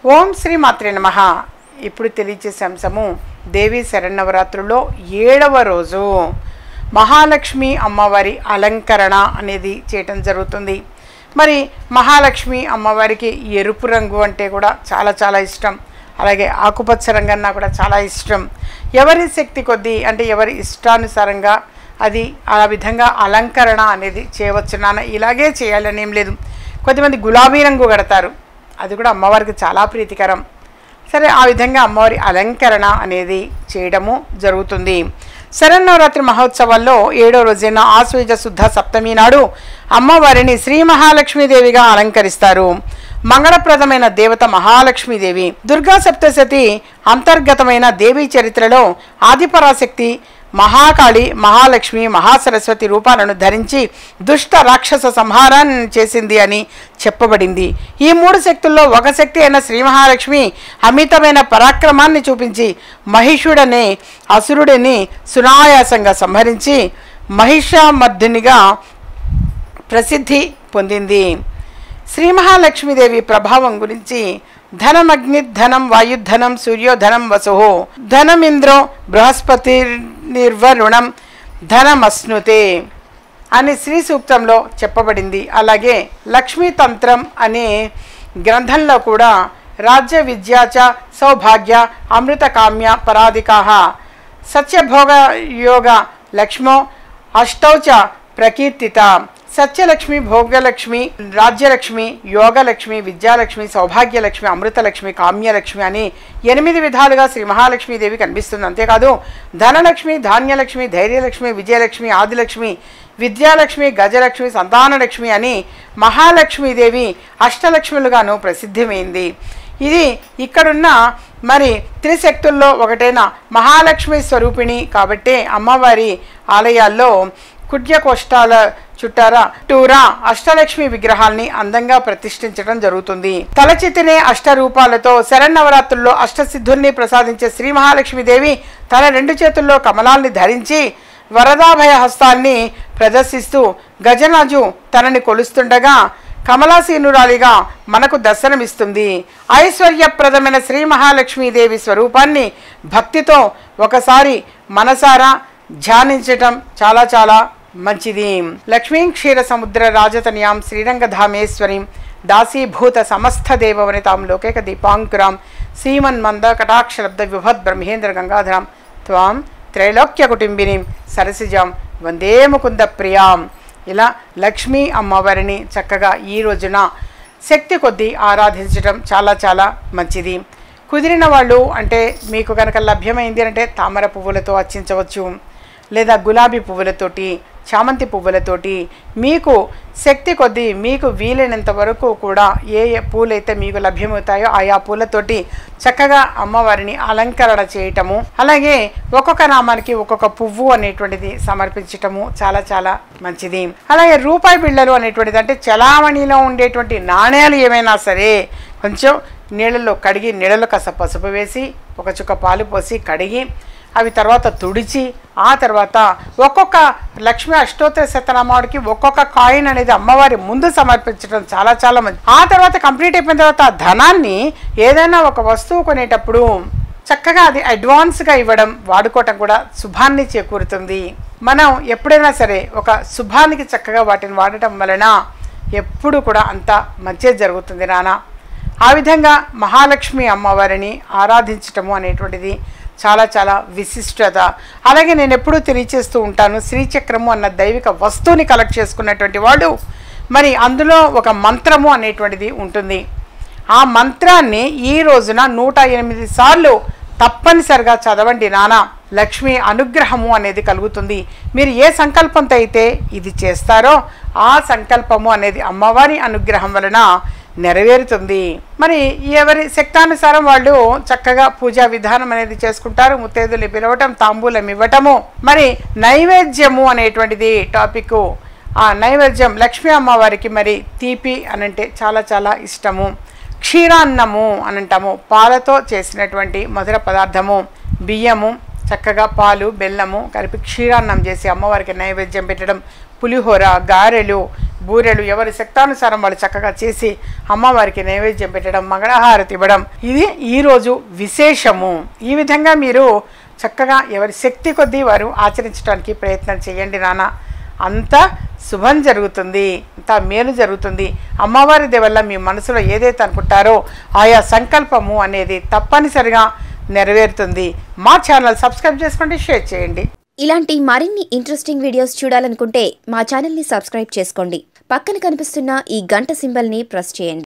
ఓం శ్రీ మాత్రే నమః. ఇప్పుడు తెలియచేసే అంశము దేవి శరన్నవరాత్రుల్లో 7వ రోజు మహాలక్ష్మి అమ్మవారి అలంకరణ అనేది చేయటం జరుగుతుంది. మరి మహాలక్ష్మి అమ్మవారికి ఎరుపు రంగు అంటే కూడా చాలా చాలా ఇష్టం. అలాగే ఆకుపచ్చ రంగు అన్నా కూడా చాలా ఇష్టం. ఎవరి శక్తి కొద్దీ అంటే ఎవరి ఇష్టానుసారంగా అది ఆ విధంగా అలంకరణ అనేది చేయవచ్చు. నాన్న ఇలాగే చేయాలని ఏం లేదు. కొద్దిమంది గులాబీ రంగు కడతారు, అది కూడా అమ్మవారికి చాలా ప్రీతికరం. సరే, ఆ విధంగా అమ్మవారి అలంకరణ అనేది చేయడము జరుగుతుంది. శరన్నవరాత్రి మహోత్సవాల్లో 7వ రోజైన ఆశ్వయుజ శుద్ధ సప్తమి నాడు అమ్మవారిని శ్రీ మహాలక్ష్మీదేవిగా అలంకరిస్తారు. మంగళప్రదమైన దేవత మహాలక్ష్మీదేవి. దుర్గా సప్తశతి అంతర్గతమైన దేవీ చరిత్రలో ఆదిపరాశక్తి, మహాకాళి, మహాలక్ష్మి, మహాసరస్వతి రూపాలను ధరించి దుష్ట రాక్షస సంహారాన్ని చేసింది అని చెప్పబడింది. ఈ 3 శక్తుల్లో ఒక శక్తి అయిన శ్రీ మహాలక్ష్మి అమితమైన పరాక్రమాన్ని చూపించి మహిషుడనే అసురుడిని సునాయాసంగా సంహరించి మహిషామర్దినిగా ప్రసిద్ధి పొందింది. శ్రీ మహాలక్ష్మీదేవి ప్రభావం గురించి ధనమగ్ని ధనం వాయుధనం సూర్యోధనం వసు ధనమింద్రో బృహస్పతి నిర్వరుణం ధనమస్నుతే అని శ్రీ సూక్తంలో చెప్పబడింది. అలాగే లక్ష్మీతంత్రం అనే గ్రంథంలో కూడా రాజ్య విద్యాచ సౌభాగ్య అమృత కామ్య పరాధికాః సత్యభోగ యోగ లక్ష్మో అష్టౌచ ప్రకీర్తిత. సత్యలక్ష్మి, భోగలక్ష్మి, రాజ్యలక్ష్మి, యోగలక్ష్మి, విద్యాలక్ష్మి, సౌభాగ్యలక్ష్మి, అమృతలక్ష్మి, కామ్యలక్ష్మి అని 8 విధాలుగా శ్రీ మహాలక్ష్మీదేవి కనిపిస్తుంది. అంతేకాదు ధనలక్ష్మి, ధాన్యలక్ష్మి, ధైర్యలక్ష్మి, విజయలక్ష్మి, ఆదిలక్ష్మి, విద్యాలక్ష్మి, గజలక్ష్మి, సంతానలక్ష్మి అని మహాలక్ష్మీదేవి అష్టలక్ష్ములుగాను ప్రసిద్ధమైంది. ఇది ఇక్కడున్న మరి త్రిశక్తుల్లో ఒకటైన మహాలక్ష్మి స్వరూపిణి కాబట్టే అమ్మవారి ఆలయాల్లో కుడ్యకోష్టాల చుట్టూరా అష్టలక్ష్మి విగ్రహాల్ని అందంగా ప్రతిష్ఠించడం జరుగుతుంది. తలచితినే అష్టరూపాలతో శరన్నవరాత్రుల్లో అష్టసిద్ధుల్ని ప్రసాదించే శ్రీ మహాలక్ష్మీదేవి తన 2 చేతుల్లో కమలాల్ని ధరించి వరదాభయ హస్తాల్ని ప్రదర్శిస్తూ గజరాజు తనని కొలుస్తుండగా కమలాసీనురాలిగా మనకు దర్శనమిస్తుంది. ఐశ్వర్యప్రదమైన శ్రీ మహాలక్ష్మీదేవి స్వరూపాన్ని భక్తితో ఒకసారి మనసారా ధ్యానించటం చాలా చాలా మంచిది. లక్ష్మీ క్షీర సముద్ర రాజతనయాం శ్రీరంగధామేశ్వరీం దాసీభూత సమస్త దేవవనితాం లోకేక దీపాంకురాం శ్రీమన్మంద కటాక్షలబ్ద విభద్ బ్రహ్మేంద్ర గంగాధరాం త్వాం త్రైలోక్య కుటుంబినీం సరసిజాం వందే ముకుంద ప్రియాం. ఇలా లక్ష్మీ అమ్మవారిని చక్కగా ఈ రోజున శక్తి కొద్దీ ఆరాధించడం చాలా చాలా మంచిది. కుదిరిన వాళ్ళు అంటే మీకు కనుక లభ్యమైంది అంటే తామర పువ్వులతో అర్చించవచ్చు, లేదా గులాబీ పువ్వులతోటి, చామంతి పువ్వులతోటి మీకు శక్తి కొద్దీ మీకు వీలైనంత వరకు కూడా ఏ పూలైతే మీకు లభ్యమవుతాయో ఆయా పూలతోటి చక్కగా అమ్మవారిని అలంకరణ చేయటము, అలాగే ఒక్కొక్క నామానికి ఒక్కొక్క పువ్వు అనేటువంటిది సమర్పించటము చాలా చాలా మంచిది. అలాగే రూపాయి బిళ్ళలు అనేటువంటిది అంటే చలామణిలో ఉండేటువంటి నాణ్యాలు ఏమైనా సరే కొంచెం నీళ్ళలో కడిగి నీళ్ళలో కాస్త పసుపు వేసి ఒక చుక్క పాలు పోసి కడిగి అవి తర్వాత తుడిచి ఆ తర్వాత ఒక్కొక్క లక్ష్మీ అష్టోత్తర శతనామాడికి ఒక్కొక్క కాయిన్ అనేది అమ్మవారి ముందు సమర్పించడం చాలా చాలా మంచి. ఆ తర్వాత కంప్లీట్ అయిపోయిన తర్వాత ఆ ధనాన్ని ఏదైనా ఒక వస్తువు కొనేటప్పుడు చక్కగా అది అడ్వాన్స్గా ఇవ్వడం, వాడుకోవటం కూడా శుభాన్ని చేకూరుతుంది. మనం ఎప్పుడైనా సరే ఒక శుభానికి చక్కగా వాటిని వాడటం వలన ఎప్పుడు కూడా అంత మంచి జరుగుతుంది నాన్న. ఆ విధంగా మహాలక్ష్మి అమ్మవారిని ఆరాధించటము అనేటువంటిది చాలా చాలా విశిష్టత. అలాగే నేను ఎప్పుడూ తెలియచేస్తూ ఉంటాను, శ్రీచక్రము అన్న దైవిక వస్తువుని కలెక్ట్ చేసుకున్నటువంటి వాడు మరి అందులో ఒక మంత్రము అనేటువంటిది ఉంటుంది. ఆ మంత్రాన్ని ఈ రోజున 108 సార్లు తప్పనిసరిగా చదవండి నాన్న. లక్ష్మి అనుగ్రహము అనేది కలుగుతుంది. మీరు ఏ సంకల్పంతో అయితే ఇది చేస్తారో ఆ సంకల్పము అనేది అమ్మవారి అనుగ్రహం వలన నెరవేరుతుంది. మరి ఎవరి శక్తానుసారం వాళ్ళు చక్కగా పూజా విధానం అనేది చేసుకుంటారు. ముత్తైదులు పిలవటం, తాంబూలం ఇవ్వటము, మరి నైవేద్యము అనేటువంటిది టాపిక్. ఆ నైవేద్యం లక్ష్మీ అమ్మవారికి మరి తీపి అనంటే చాలా చాలా ఇష్టము. క్షీరాన్నము అనంటాము, పాలతో చేసినటువంటి మధుర పదార్థము, బియ్యము చక్కగా పాలు బెల్లము కలిపి క్షీరాన్నం చేసి అమ్మవారికి నైవేద్యం పెట్టడం, పులిహోర, గారెలు, బూరెలు ఎవరి శక్తానుసారం వాళ్ళు చక్కగా చేసి అమ్మవారికి నైవేద్యం పెట్టడం, మంగళహారతి ఇవ్వడం, ఇది ఈరోజు విశేషము. ఈ విధంగా మీరు చక్కగా ఎవరి శక్తి కొద్దీ వారు ఆచరించడానికి ప్రయత్నం చేయండి నాన్న. అంత శుభం జరుగుతుంది, అంత మేలు జరుగుతుంది. అమ్మవారి దేవల్ల మీ మనసులో ఏదైతే అనుకుంటారో ఆయా సంకల్పము అనేది తప్పనిసరిగా నెరవేరుతుంది. మా ఛానల్ సబ్స్క్రైబ్ చేసుకోండి, షేర్ చేయండి. ఇలాంటి మరిన్ని ఇంట్రెస్టింగ్ వీడియోస్ చూడాలనుకుంటే మా ఛానల్ని సబ్స్క్రైబ్ చేసుకోండి. పక్కన కనిపిస్తున్న ఈ గంట సింబల్ని ప్రెస్ చేయండి.